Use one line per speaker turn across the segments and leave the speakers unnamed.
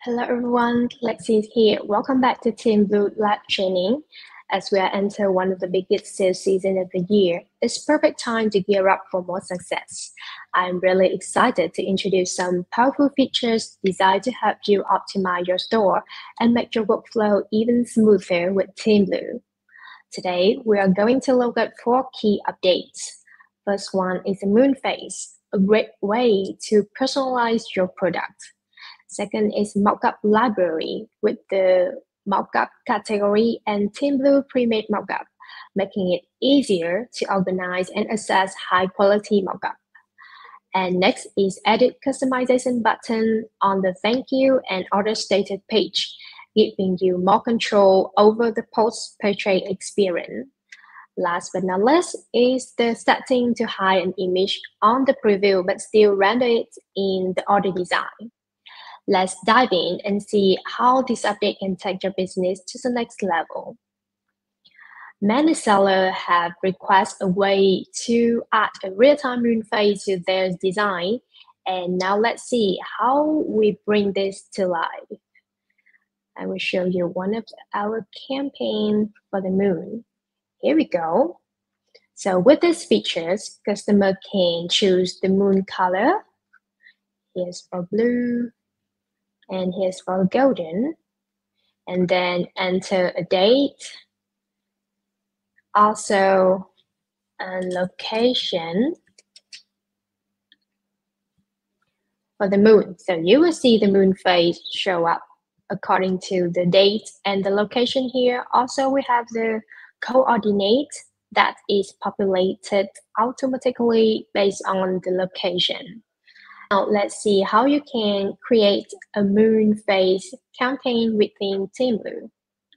Hello everyone, Lexi here. Welcome back to Team Blue Lab Training. As we are enter one of the biggest sales season of the year, it's perfect time to gear up for more success. I'm really excited to introduce some powerful features designed to help you optimize your store and make your workflow even smoother with Team Blue. Today, we are going to look at 4 key updates. First one is the moon phase, a great way to personalize your product. Second is Mockup Library with the Mockup category and Team Blue pre-made mockup, making it easier to organize and access high-quality mockup. And next is Edit Customization button on the Thank You and Order Status page, giving you more control over the post-purchase experience. Last but not least is the setting to hide an image on the preview but still render it in the order design. Let's dive in and see how this update can take your business to the next level. Many sellers have requested a way to add a real-time moon phase to their design, and now let's see how we bring this to life. I will show you one of our campaign for the moon. Here we go. So with these features, customer can choose the moon color. Here's for blue. And here's for golden, and then enter a date, also a location for the moon. So you will see the moon phase show up according to the date and the location here. Also, we have the coordinate that is populated automatically based on the location. Now let's see how you can create a moon phase campaign within Team Blue.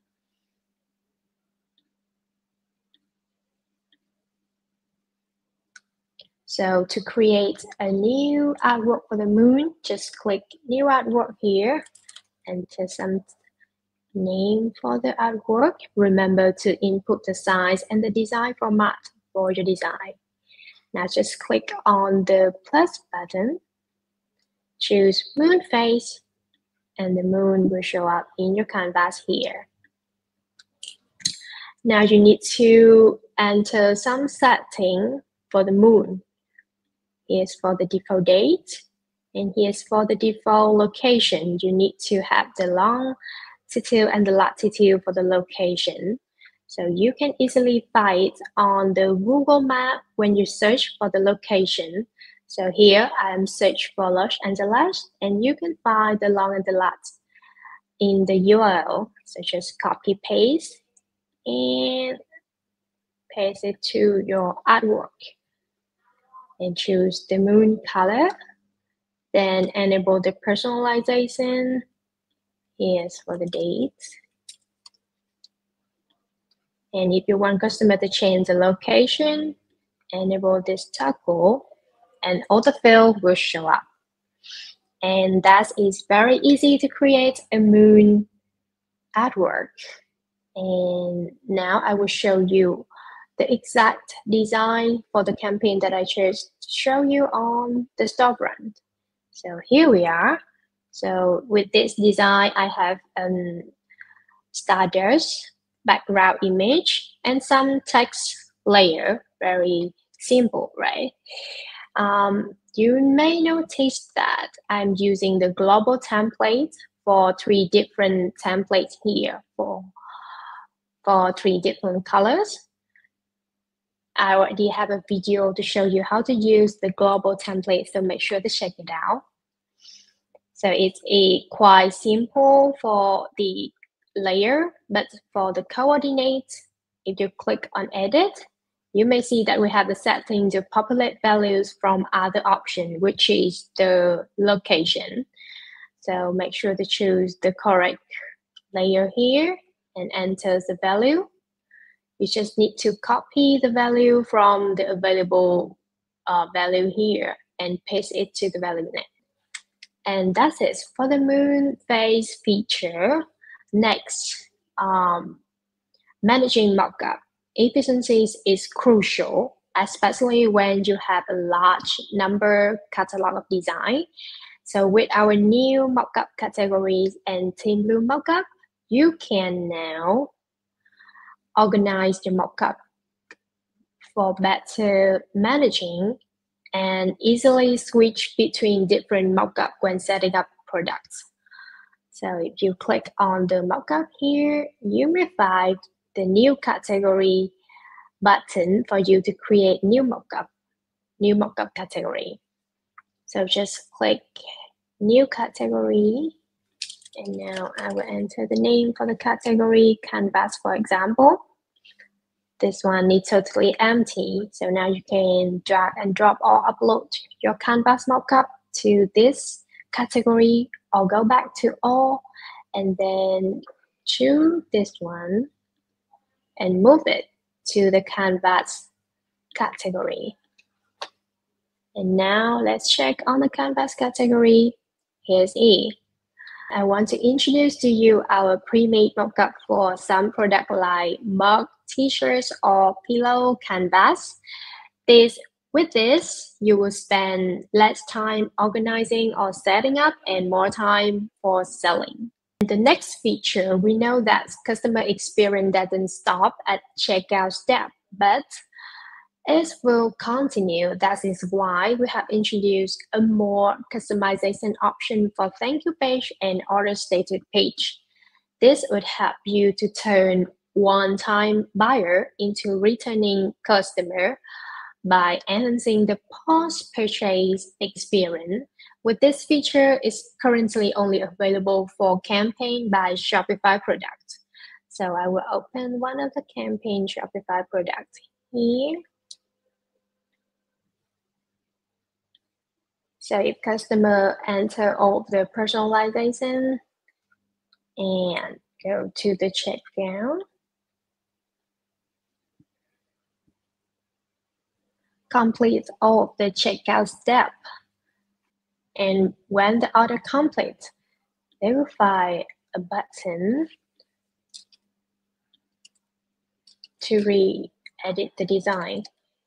So to create a new artwork for the moon, just click New Artwork here, enter some name for the artwork. Remember to input the size and the design format for your design. Now just click on the plus button, choose moon phase, and the moon will show up in your canvas here. Now you need to enter some setting for the moon. Here's for the default date, and here's for the default location. You need to have the longitude and the latitude for the location. So you can easily find it on the Google map when you search for the location. So here I'm search for Los Angeles, and you can find the long and the lat in the URL. So just copy paste and paste it to your artwork and choose the moon color. Then enable the personalization. Here's for the date. And if you want customer to change the location, enable this toggle, and autofill will show up. And that is very easy to create a moon artwork. And now I will show you the exact design for the campaign that I chose to show you on the storefront. So here we are. So with this design, I have Stardust background image and some text layer. Very simple, right? You may notice that I'm using the global template for 3 different templates here for 3 different colors. I already have a video to show you how to use the global template, so make sure to check it out. So it's quite simple for the layer, but for the coordinate, if you click on edit, you may see that we have the setting to populate values from other option, which is the location. So make sure to choose the correct layer here and enter the value. You just need to copy the value from the available value here and paste it to the value net. And that's it for the moon phase feature. Next, managing mockup. Efficiency is crucial, especially when you have a large number catalog of design. So with our new mockup categories and TeamBlue Mockup, you can now organize your mockup for better managing and easily switch between different mockup when setting up products. So if you click on the mockup here, you may find the new category button for you to create new mockup category. So just click new category, and now I will enter the name for the category, Canvas, for example. This one is totally empty, so now you can drag and drop or upload your Canvas mockup to this category, or go back to all and then choose this one and move it to the Canvas category. And now let's check on the Canvas category. Here's E. I want to introduce to you our pre-made mockup for some product like mug, t-shirts, or pillow canvas. With this, you will spend less time organizing or setting up and more time for selling. And the next feature, we know that customer experience doesn't stop at checkout step, but it will continue. That is why we have introduced a more customization option for thank you page and order status page. This would help you to turn one-time buyer into returning customer by enhancing the post-purchase experience. With this feature, is currently only available for campaign by Shopify products. So I will open one of the campaign Shopify products here. So if customer enter all of the personalization and go to the checkout, complete all of the checkout step, and when the order complete, they will find a button to re-edit the design.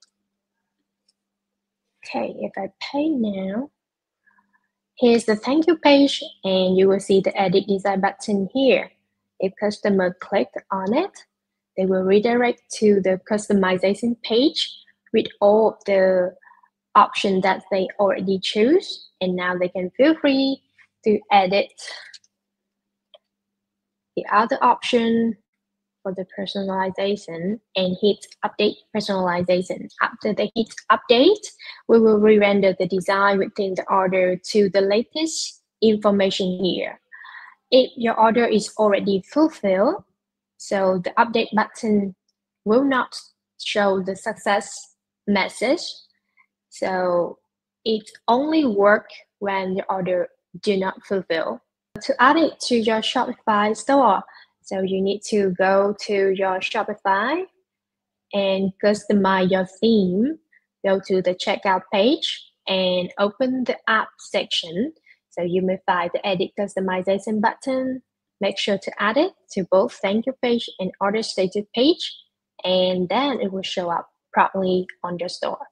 Okay, if I pay now, here's the thank you page, and you will see the edit design button here. If customer clicked on it, they will redirect to the customization page with all of the options that they already choose, and now they can feel free to edit the other option for the personalization and hit update personalization. After they hit update, we will re-render the design within the order to the latest information here. If your order is already fulfilled, so the update button will not show the success message. So it only works when the order do not fulfill. To add it to your Shopify store, so you need to go to your Shopify and customize your theme. Go to the checkout page and open the app section. So you may find the edit customization button. Make sure to add it to both thank you page and order status page, and then it will show up properly on your store.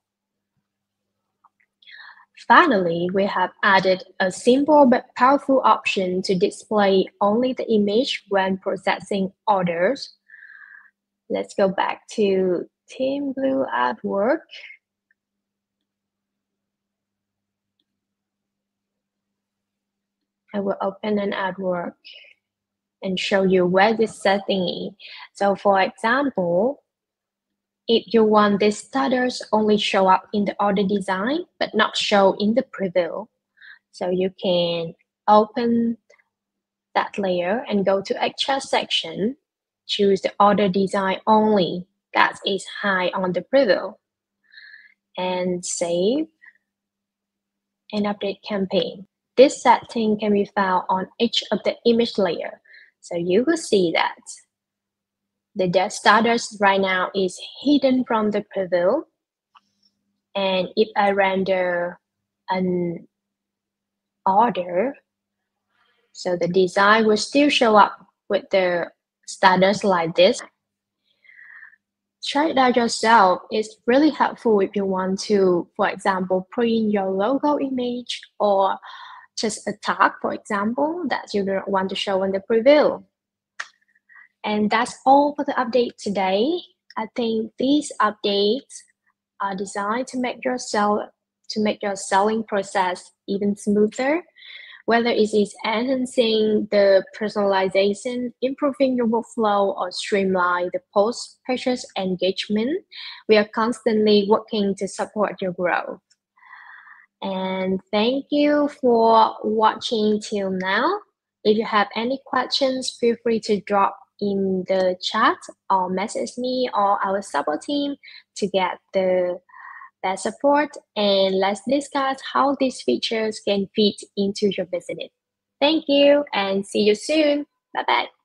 Finally, we have added a simple but powerful option to display only the image when processing orders. Let's go back to TeamBlue Artwork. I will open an artwork and show you where this setting is. So for example, if you want the starters only show up in the order design, but not show in the preview, so you can open that layer and go to extra section, choose the order design only that is high on the preview, and save and update campaign. This setting can be found on each of the image layer. So you will see that the starters right now is hidden from the preview. And if I render an order, so the design will still show up with the starters like this. Try it out yourself. It's really helpful if you want to, for example, print your logo image or just a tag, for example, that you don't want to show in the preview. And that's all for the update today. I think these updates are designed to make your selling process even smoother, whether it is enhancing the personalization, improving your workflow, or streamline the post-purchase engagement. We are constantly working to support your growth. And thank you for watching till now. If you have any questions, feel free to drop in the chat or message me or our support team to get the best support, and let's discuss how these features can fit into your business. Thank you and see you soon. Bye bye.